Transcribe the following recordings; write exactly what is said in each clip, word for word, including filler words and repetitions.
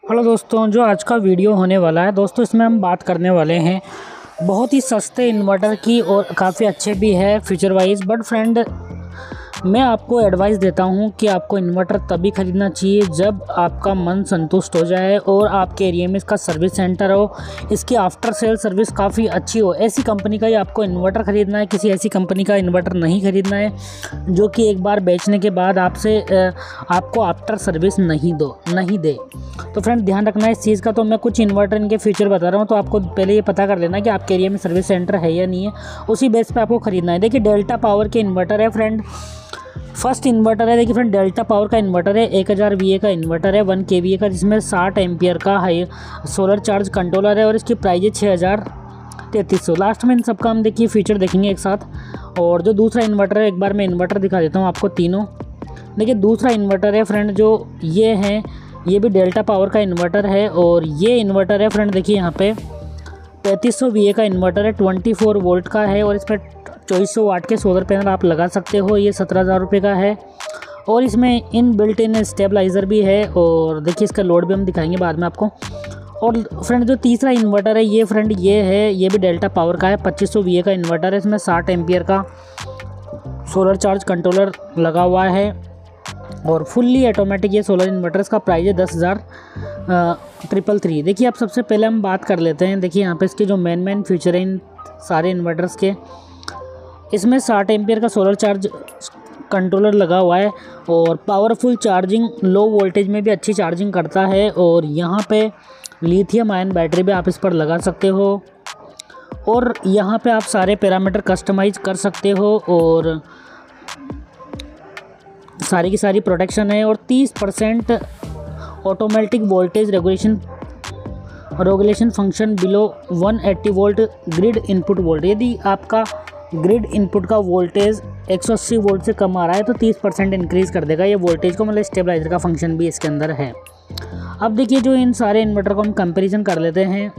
Hello दोस्तों, जो आज का वीडियो होने वाला है दोस्तों, इसमें हम बात करने वाले हैं बहुत ही सस्ते इन्वर्टर की और काफ़ी अच्छे भी है फीचर वाइज। बट फ्रेंड, मैं आपको एडवाइस देता हूं कि आपको इन्वर्टर तभी ख़रीदना चाहिए जब आपका मन संतुष्ट हो जाए और आपके एरिया में इसका सर्विस सेंटर हो, इसकी आफ्टर सेल सर्विस काफ़ी अच्छी हो। ऐसी कंपनी का ही आपको इन्वर्टर ख़रीदना है, किसी ऐसी कंपनी का इन्वर्टर नहीं ख़रीदना है जो कि एक बार बेचने के बाद आपसे आपको आफ्टर सर्विस नहीं दो नहीं दे। तो फ्रेंड, ध्यान रखना है इस चीज़ का। तो मैं कुछ इन्वर्टर इनके फीचर बता रहा हूँ, तो आपको पहले ये पता कर लेना कि आपके एरिया में सर्विस सेंटर है या नहीं है, उसी बेस पे आपको ख़रीदना है। देखिए, डेल्टा पावर के इन्वर्टर है फ्रेंड। फर्स्ट इन्वर्टर है, देखिए फ्रेंड, डेल्टा पावर का इन्वर्टर है, एक हज़ार वी ए का इन्वर्टर है, वन के वी ए का, जिसमें साठ एम्पियर का हाई सोलर चार्ज कंट्रोलर है और इसकी प्राइस है छः हज़ार तैंतीस सौ। लास्ट में इन सबका हम देखिए फीचर देखेंगे एक साथ। और जो दूसरा इन्वर्टर है, एक बार मैं इन्वर्टर दिखा देता हूँ आपको तीनों। देखिए, दूसरा इन्वर्टर है फ्रेंड, जो ये है, ये भी डेल्टा पावर का इन्वर्टर है और ये इन्वर्टर है फ्रेंड, देखिए यहाँ पे पैंतीस सौ वी ए का इन्वर्टर है, चौबीस वोल्ट का है और इसमें चौबीस सौ वाट के सोलर पैनल आप लगा सकते हो। ये सत्रह हज़ार रुपये का है और इसमें इन बिल्ट इन स्टेबलाइज़र भी है और देखिए इसका लोड भी हम दिखाएंगे बाद में आपको। और फ्रेंड, जो तीसरा इन्वर्टर है ये फ्रेंड ये है, ये भी डेल्टा पावर का है, पच्चीस सौ वी ए का इन्वर्टर है, इसमें साठ एम्पियर का सोलर चार्ज कंट्रोलर लगा हुआ है और फुल्ली ऑटोमेटिक ये सोलर इन्वर्टर। इसका प्राइस है दस हज़ार ट्रिपल थ्री। देखिए, अब सबसे पहले हम बात कर लेते हैं। देखिए यहाँ पे इसके जो मेन मेन फीचर हैं इन सारे इन्वर्टर्स के, इसमें साठ एम्पियर का सोलर चार्ज कंट्रोलर लगा हुआ है और पावरफुल चार्जिंग, लो वोल्टेज में भी अच्छी चार्जिंग करता है। और यहाँ पे लिथियम आयन बैटरी भी आप इस पर लगा सकते हो और यहाँ पे आप सारे पैरामीटर कस्टमाइज कर सकते हो और सारी की सारी प्रोटेक्शन है। और तीस percent automatic voltage regulation regulation function below एक सौ अस्सी वोल्ट ग्रिड इनपुट वोल्टेज। यदि आपका ग्रिड इनपुट का वोल्टेज एक सौ अस्सी वोल्ट से कम आ रहा है तो तीस परसेंट इंक्रीज़ कर देगा ये वोल्टेज को, मतलब स्टेबलाइजर का फंक्शन भी इसके अंदर है। अब देखिए, जो इन सारे इन्वर्टर को हम कंपैरिजन कर लेते हैं,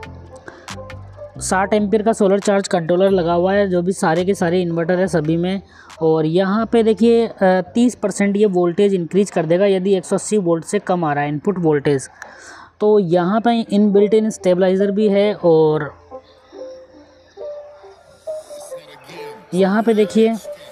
साठ एम्पियर का सोलर चार्ज कंट्रोलर लगा हुआ है जो भी सारे के सारे इन्वर्टर है सभी में। और यहाँ पे देखिए तीस परसेंट ये वोल्टेज इंक्रीज़ कर देगा यदि एक सौ अस्सी वोल्ट से कम आ रहा है इनपुट वोल्टेज। तो यहाँ पे इन बिल्ट इन स्टेबलाइज़र भी है और यहाँ पे देखिए,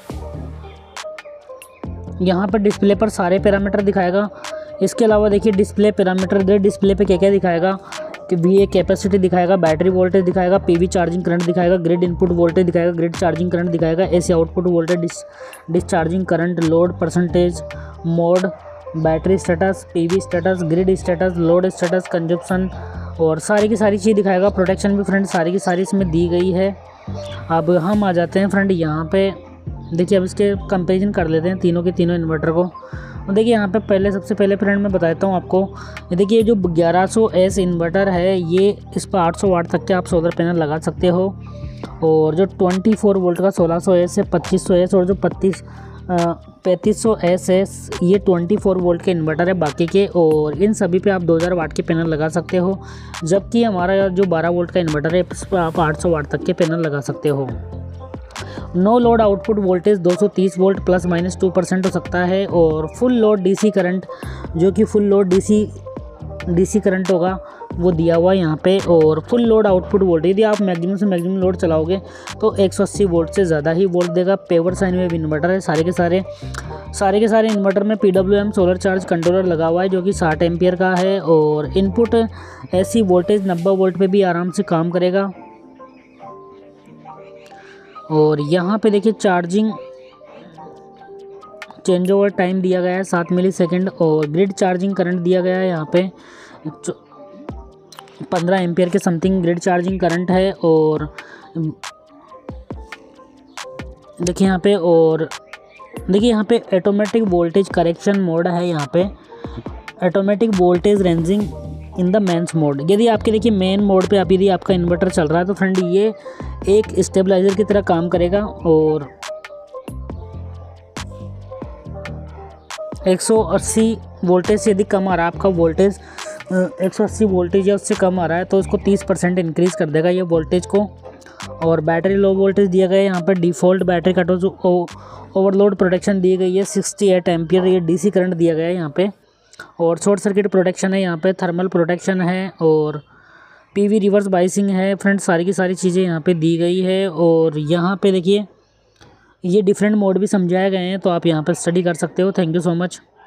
यहाँ पर डिस्प्ले पर सारे पैरामीटर दिखाएगा। इसके अलावा देखिए डिस्प्ले पैरामीटर दे डिस्प्ले पे क्या क्या दिखाएगा कि वी ए कैपेसिटी दिखाएगा, बैटरी वोल्टेज दिखाएगा, पीवी चार्जिंग करंट दिखाएगा, ग्रिड इनपुट वोल्टेज दिखाएगा, ग्रिड चार्जिंग करंट दिखाएगा, AC output voltage, dis discharging current, load percentage, mode, battery status, PV status, grid status, load status, consumption और सारी की सारी चीज़ दिखाएगा। प्रोटेक्शन भी फ्रेंड सारी की सारी इसमें दी गई है। अब हम आ जाते हैं फ्रेंड यहाँ पे, देखिए अब इसके कंपैरिजन कर लेते हैं तीनों के तीनों इन्वर्टर को। और देखिए यहाँ पे पहले सबसे पहले फ्रेंड मैं बताता हूँ आपको, देखिए ये जो ग्यारह सौ एस इन्वर्टर है, ये इस पर आठ सौ वाट तक के आप सोलर पैनल लगा सकते हो। और जो चौबीस वोल्ट का सोलह सौ एस है, पच्चीस सौ एस और जो पच्चीस पैंतीस सौ एस एस, ये चौबीस वोल्ट के इन्वर्टर है बाकी के। और इन सभी पे आप दो हज़ार वाट के पैनल लगा सकते हो, जबकि हमारा जो बारह वोल्ट का इन्वर्टर है इस पर आप आठ सौ वाट तक के पैनल लगा सकते हो। नो लोड आउटपुट वोल्टेज दो सौ तीस volt plus minus two percent हो सकता है। और फुल लोड डीसी करंट, जो कि full load DC DC current होगा वो दिया हुआ है यहाँ पे। और फुल लोड आउटपुट वोल्टेज, यदि आप मैक्सिमम से मैक्सिमम लोड चलाओगे तो एक सौ अस्सी वोल्ट से ज़्यादा ही वोल्ट देगा। पेवर साइन वेव इन्वर्टर है, सारे के सारे सारे के सारे इन्वर्टर में P W M solar charge controller लगा हुआ है जो कि साठ एम्पियर का है। और इनपुट एसी वोल्टेज नब्बे वोल्ट पे भी आराम से काम करेगा। और यहाँ पे देखिए चार्जिंग चेंज ओवर टाइम दिया गया है सात मिली सेकेंड और ग्रिड चार्जिंग करंट दिया गया है यहाँ पे पंद्रह एम्पियर के समथिंग ग्रिड चार्जिंग करंट है। और देखिए यहाँ पे, और देखिए यहाँ पे ऑटोमेटिक वोल्टेज करेक्शन मोड है, यहाँ पे automatic voltage ranging in the mains mode. यदि आपके देखिए मेन मोड पे आप यदि आपका इन्वर्टर चल रहा है तो फ्रेंड ये एक स्टेबलाइजर की तरह काम करेगा। और एक सौ अस्सी वोल्टेज से यदि कम आ रहा है आपका वोल्टेज, एक सौ अस्सी वोल्टेज या उससे कम आ रहा है तो उसको तीस परसेंट इंक्रीज़ कर देगा ये वोल्टेज को। और बैटरी लो वोल्टेज दिया गया है यहाँ पर, default battery cut off overload protection दी गई है, अड़सठ एम्पियर ये डीसी करंट दिया गया है यहाँ पे। और शॉर्ट सर्किट प्रोटेक्शन है यहाँ पे, थर्मल प्रोटेक्शन है और पीवी रिवर्स बाइसिंग है। फ्रेंड्स सारी की सारी चीज़ें यहाँ पे दी गई है। और यहाँ पे देखिए ये डिफरेंट मोड भी समझाए गए हैं, तो आप यहाँ पर स्टडी कर सकते हो। Thank you so much.